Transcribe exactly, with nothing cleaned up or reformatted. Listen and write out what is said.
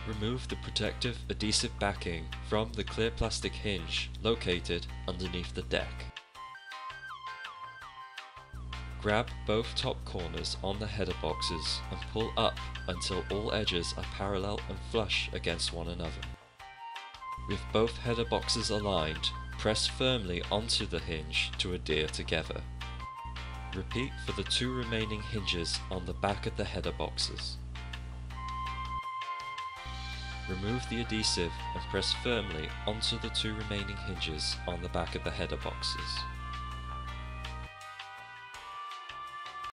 Remove the protective adhesive backing from the clear plastic hinge located underneath the deck. Grab both top corners on the header boxes and pull up until all edges are parallel and flush against one another. With both header boxes aligned, press firmly onto the hinge to adhere together. Repeat for the two remaining hinges on the back of the header boxes. Remove the adhesive and press firmly onto the two remaining hinges on the back of the header boxes.